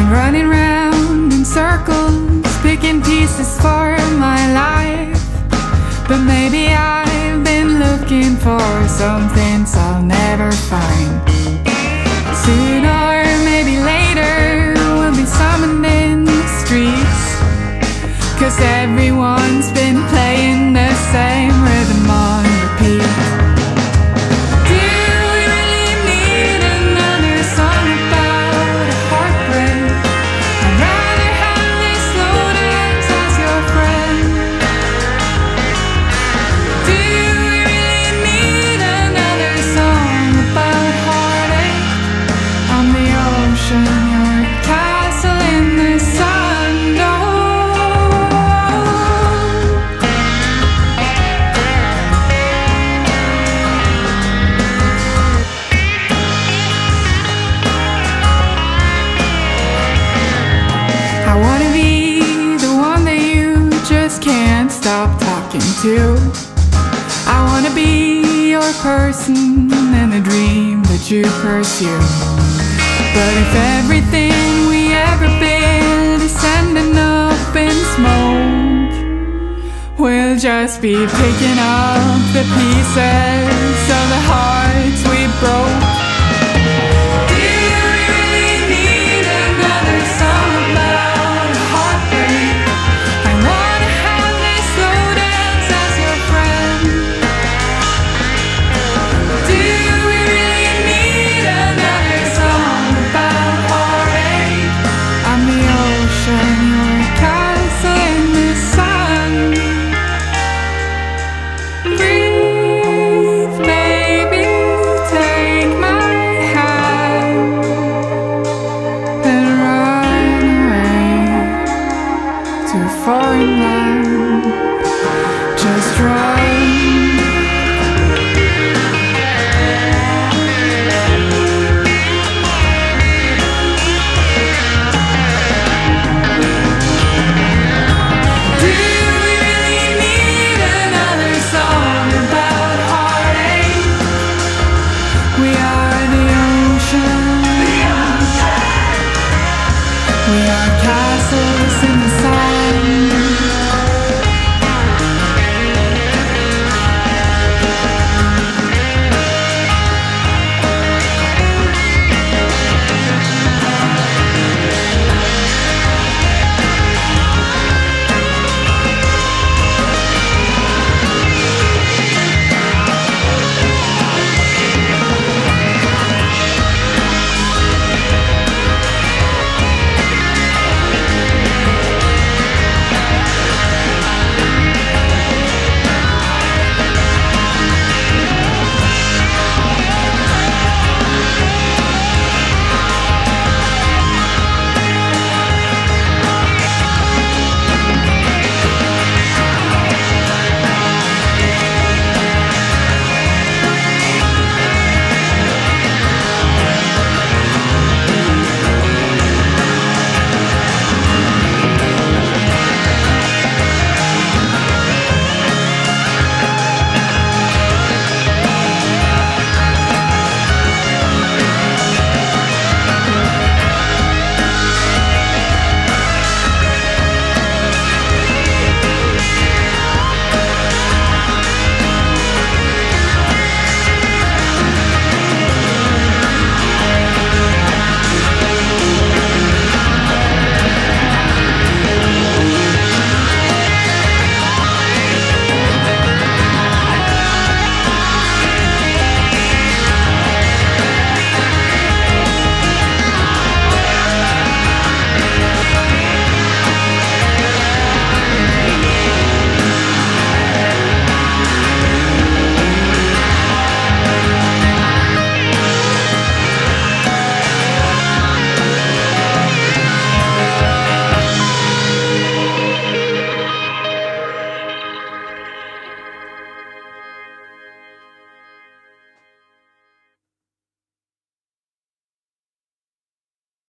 been running round in circles, picking pieces for my life. But maybe I've been looking for some things I'll never find. Sooner or maybe later we'll be summoned in the streets, 'cause everyone's been playing the same rhythm on repeat. I wanna be the one that you just can't stop talking to. I wanna be your person and the dream that you pursue. But if everything we ever build is ending up in smoke, we'll just be picking up the pieces of the